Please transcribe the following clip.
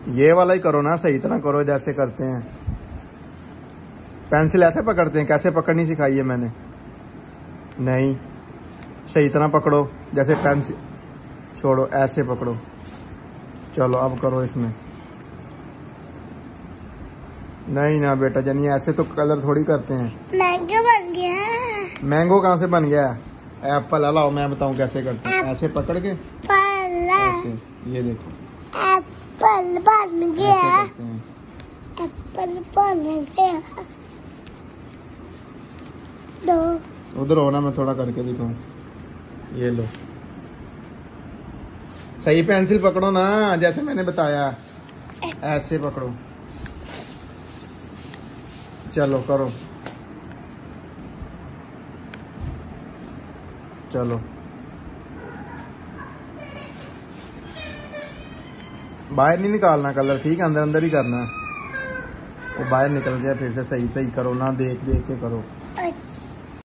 ये वाला ही करो ना, सही तरह करो जैसे करते हैं। पेंसिल ऐसे पकड़ते हैं, कैसे पकड़नी सिखाई है मैंने? नहीं, सही तरह पकड़ो जैसे पेंसिल। छोड़ो, ऐसे पकड़ो। चलो अब करो इसमें। नहीं ना बेटा जनी, ऐसे तो कलर थोड़ी करते हैं। मैंगो बन गया। मैंगो कहाँ से बन गया? एप्पल। लाओ मैं बताऊं कैसे करते हैं। ऐसे पकड़ के ऐसे, ये देखो एप्पल बन गया। ऐसे करते हैं। एप्पल बन गया। दो उधर हो ना, मैं थोड़ा करके दिखाऊं। ये लो, सही पेंसिल पकड़ो ना जैसे मैंने बताया, ऐसे पकड़ो। चलो करो, चलो बाहर नहीं निकालना कलर, ठीक है? अंदर अंदर ही करना है। वो बाहर निकल गया फिर से। सही सही करो ना, देख देख के करो। अच्छा।